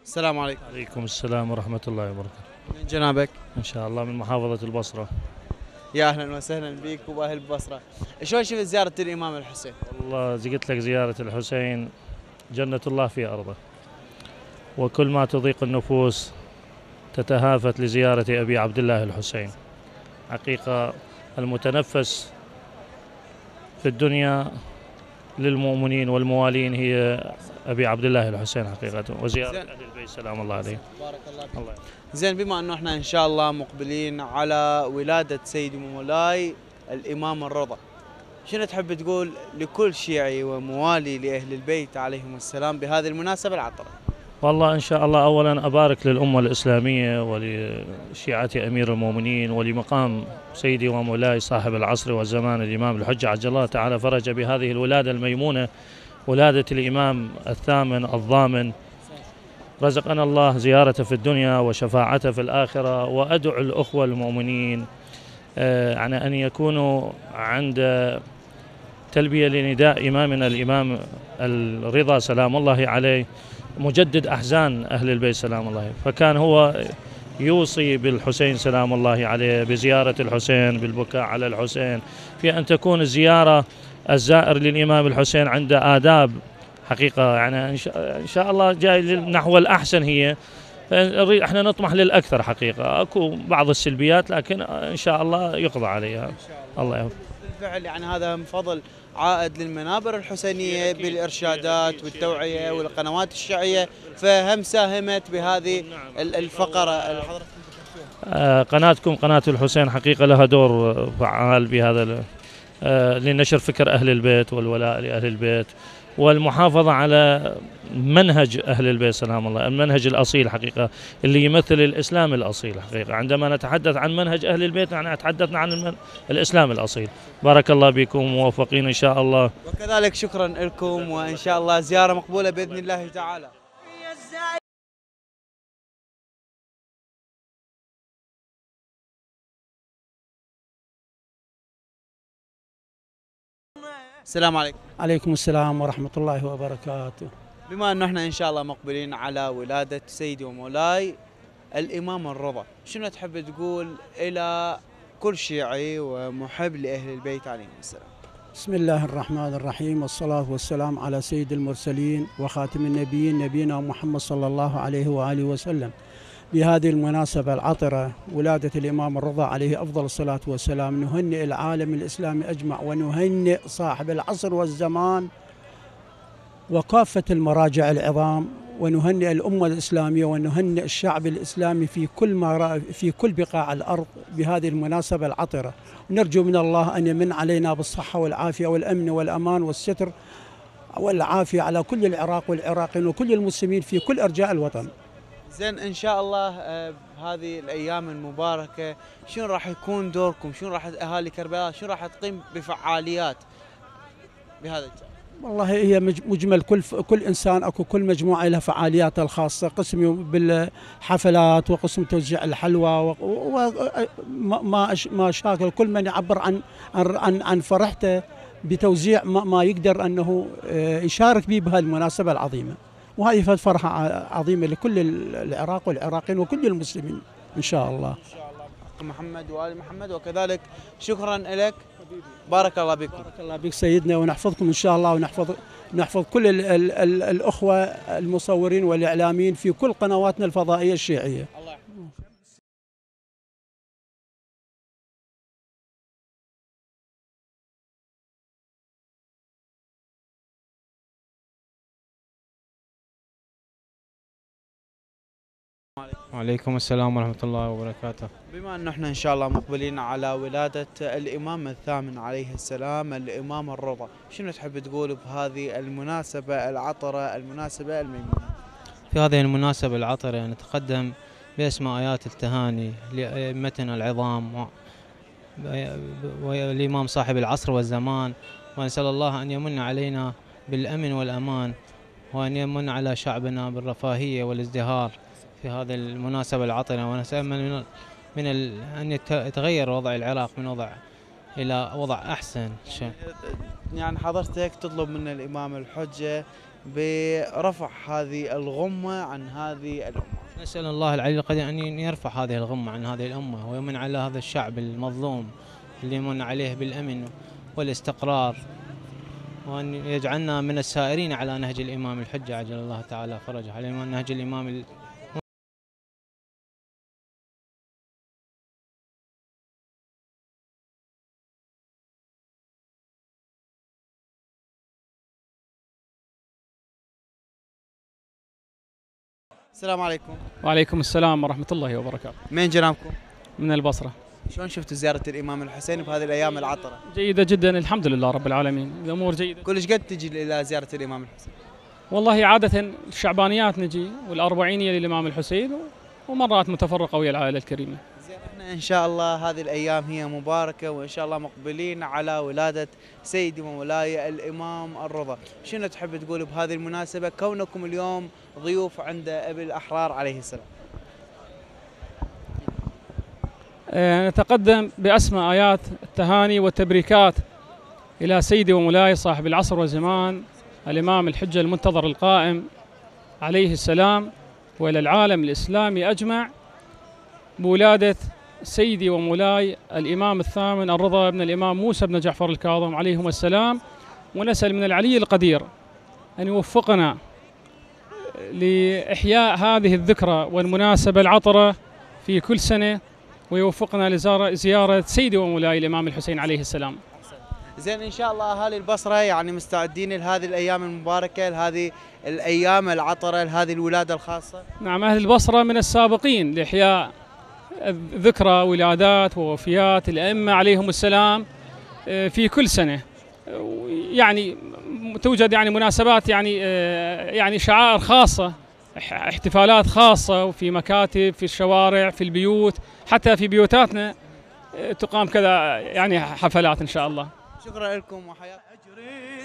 السلام عليكم. عليكم السلام ورحمة الله وبركاته. من جنابك؟ إن شاء الله من محافظة البصرة. يا اهلا وسهلا بك وباهل البصره. شلون شفت زياره الامام الحسين؟ والله قلت لك زيارة الحسين جنة الله في أرضه، وكل ما تضيق النفوس تتهافت لزيارة أبي عبد الله الحسين. حقيقة المتنفس في الدنيا للمؤمنين والموالين هي أبي عبد الله الحسين حقيقة، وزيارة أهل البيت سلام الله عليه. بارك الله فيك. الله زين، بما انه احنا ان شاء الله مقبلين على ولاده سيدي ومولاي الامام الرضا، شنو تحب تقول لكل شيعي وموالي لاهل البيت عليهم السلام بهذه المناسبه العطره؟ والله إن شاء الله أولا أبارك للأمة الإسلامية ولشيعة أمير المؤمنين ولمقام سيدي ومولاي صاحب العصر والزمان الإمام الحجة عجل الله تعالى فرج بهذه الولادة الميمونة، ولادة الإمام الثامن الضامن. رزقنا الله زيارته في الدنيا وشفاعته في الآخرة، وأدعو الأخوة المؤمنين يعني أن يكونوا عند تلبية لنداء إمامنا الإمام الرضا سلام الله عليه مجدد أحزان أهل البيت سلام الله عليه، فكان هو يوصي بالحسين سلام الله عليه بزيارة الحسين، بالبكاء على الحسين، في أن تكون الزيارة الزائر للإمام الحسين عند آداب حقيقة. يعني إن شاء الله جاي نحو الأحسن هي، احنا نطمح للأكثر حقيقة. أكو بعض السلبيات لكن إن شاء الله يقضى عليها. الله يوفقك. بالفعل يعني هذا من فضل عائد للمنابر الحسينية بالإرشادات والتوعية والقنوات الشيعية، فهم ساهمت بهذه الفقرة. قناتكم قناة الحسين حقيقة لها دور فعال بهذا لنشر فكر أهل البيت والولاء لأهل البيت والمحافظة على منهج أهل البيت سلام الله، المنهج الأصيل حقيقة اللي يمثل الإسلام الأصيل حقيقة. عندما نتحدث عن منهج أهل البيت يعني تحدثنا عن الإسلام الأصيل. بارك الله بكم وموفقين إن شاء الله. وكذلك شكرا لكم، وإن شاء الله زيارة مقبولة بإذن الله تعالى. السلام عليكم. عليكم السلام ورحمة الله وبركاته. بما أنه احنا إن شاء الله مقبلين على ولادة سيدي ومولاي الإمام الرضا، شنو تحب تقول إلى كل شيعي ومحب لأهل البيت عليهم السلام؟ بسم الله الرحمن الرحيم، والصلاة والسلام على سيد المرسلين وخاتم النبيين نبينا محمد صلى الله عليه وآله وسلم. بهذه المناسبة العطرة ولادة الإمام الرضا عليه أفضل الصلاة والسلام، نهنئ العالم الإسلامي أجمع، ونهنئ صاحب العصر والزمان وكافة المراجع العظام، ونهنئ الأمة الإسلامية، ونهنئ الشعب الإسلامي في كل بقاع الأرض بهذه المناسبة العطرة. نرجو من الله أن يمن علينا بالصحة والعافية والأمن والأمان والستر والعافية على كل العراق والعراقيين وكل المسلمين في كل أرجاء الوطن. زين، إن شاء الله بهذه الأيام المباركة شنو راح يكون دوركم؟ شنو راح أهالي كربلاء شنو راح تقيم بفعاليات بهذا الجانب؟ والله هي مجمل كل انسان اكو كل مجموعه لها فعالياتها الخاصه، قسم بالحفلات وقسم توزيع الحلوى وما شاكل كل من يعبر عن فرحته بتوزيع ما يقدر انه يشارك به بهالمناسبه العظيمه، وهذه فرحه عظيمه لكل العراق والعراقيين وكل المسلمين ان شاء الله. إن شاء الله محمد وآل محمد. وكذلك شكرا لك، بارك الله بكم. بارك الله بك سيدنا، ونحفظكم ان شاء الله، ونحفظ كل الاخوه المصورين والاعلاميين في كل قنواتنا الفضائيه الشيعيه. الله يحفظك. وعليكم السلام ورحمة الله وبركاته. بما أنه احنا إن شاء الله مقبلين على ولادة الإمام الثامن عليه السلام الإمام الرضا، شنو تحب تقول بهذه المناسبة العطرة، المناسبة الميمونة؟ في هذه المناسبة العطرة نتقدم بأسماء آيات التهاني لأئمتنا العظام والإمام صاحب العصر والزمان، ونسأل الله أن يمن علينا بالأمن والأمان، وأن يمن على شعبنا بالرفاهية والازدهار في هذه المناسبة العطرة، ونتأمل أن يتغير وضع العراق من وضع إلى وضع أحسن. يعني حضرتك تطلب من الإمام الحجة برفع هذه الغمة عن هذه الأمة. نسأل الله العلي القدير أن يرفع هذه الغمة عن هذه الأمة ويمن على هذا الشعب المظلوم اللي يمن عليه بالأمن والاستقرار، وأن يجعلنا من السائرين على نهج الإمام الحجة عجل الله تعالى فرجه، على نهج الإمام السلام عليكم. وعليكم السلام ورحمة الله وبركاته. من جنابكم؟ من البصرة. شلون شفتوا زيارة الإمام الحسين بهذه الأيام العطرة؟ جيدة جدا الحمد لله رب العالمين، الأمور جيدة. كلش قد تجي إلى زيارة الإمام الحسين؟ والله عادة الشعبانيات نجي والأربعينية للإمام الحسين ومرات متفرقة ويا العائلة الكريمة. زين احنا إن شاء الله هذه الأيام هي مباركة وإن شاء الله مقبلين على ولادة سيدي ومولاي الإمام الرضا، شنو تحب تقول بهذه المناسبة كونكم اليوم ضيوف عند أبي الأحرار عليه السلام؟ نتقدم بأسمى آيات التهاني والتبريكات إلى سيدي ومولاي صاحب العصر والزمان الإمام الحجة المنتظر القائم عليه السلام، وإلى العالم الإسلامي أجمع بولادة سيدي ومولاي الإمام الثامن الرضا بن الإمام موسى بن جعفر الكاظم عليهم السلام. ونسأل من العلي القدير أن يوفقنا لإحياء هذه الذكرى والمناسبة العطرة في كل سنة، ويوفقنا لزيارة سيدي ومولاي الإمام الحسين عليه السلام. زين إن شاء الله أهالي البصرة يعني مستعدين لهذه الأيام المباركة، لهذه الأيام العطرة، لهذه الولادة الخاصة؟ نعم، أهل البصرة من السابقين لإحياء ذكرى ولادات ووفيات الأئمة عليهم السلام في كل سنة. يعني توجد يعني مناسبات يعني شعائر خاصة، احتفالات خاصة، وفي مكاتب، في الشوارع، في البيوت، حتى في بيوتاتنا تقام كذا يعني حفلات إن شاء الله. شكرا لكم وحياكم.